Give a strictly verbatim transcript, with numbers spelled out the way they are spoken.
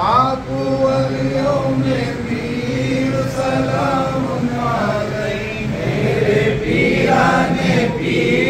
आकू वलियों में पीर सलाम अलैहि। मेरे पीराने पीर